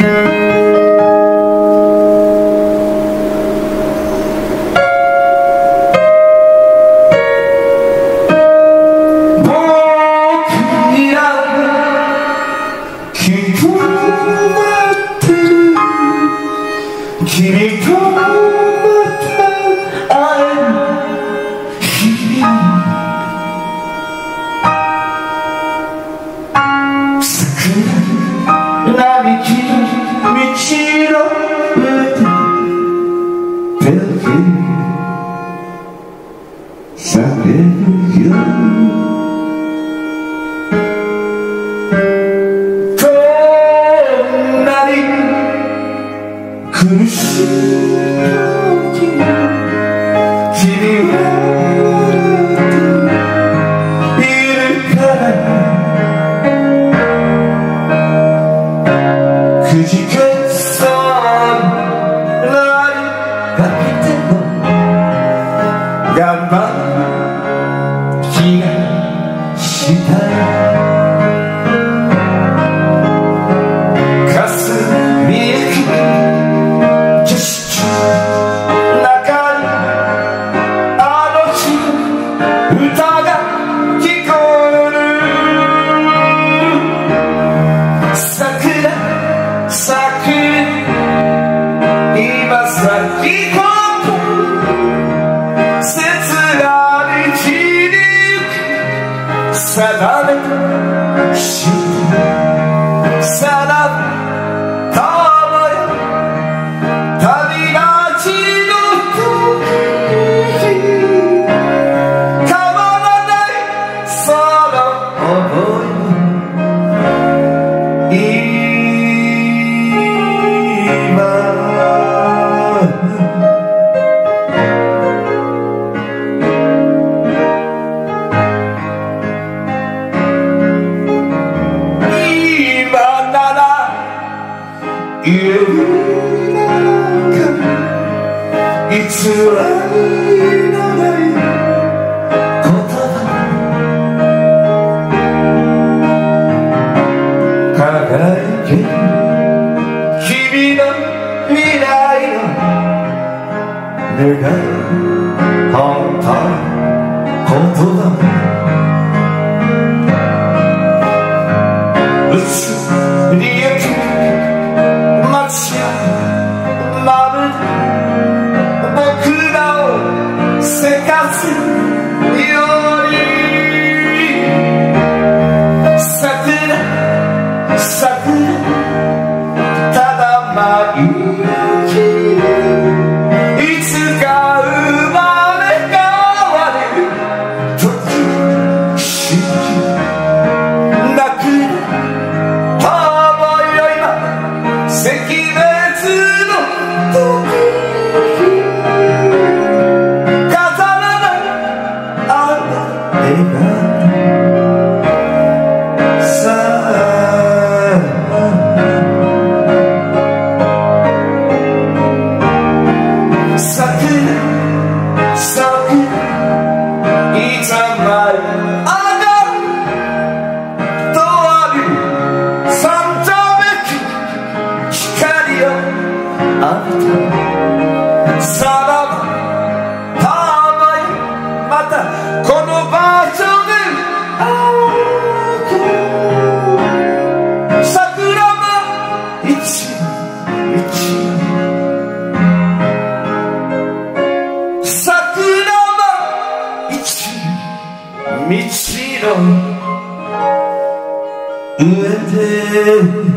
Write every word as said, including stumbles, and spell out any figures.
君とまた会える日々、桜並木道の上で手を振り叫ぶよ。苦しい時に君は笑っているからくじけそうになりかけても頑張る気がした歌が聞こえる。桜咲く今咲き誇る切な道に行く定めた心定めた思い旅立ちの時夢の中偽りのない言葉輝け君の未来の願い本当のことだ。移りゆく街やまるで僕らをせかすように桜桜ただ舞いきるいつか生まれ変わる時信じ泣く惜別の時飾らないあの笑顔さあ桜桜いざ舞い上がるとある三丁目光を浴びたさらばたまえまたこの場所で会う桜は一日桜は一日の上で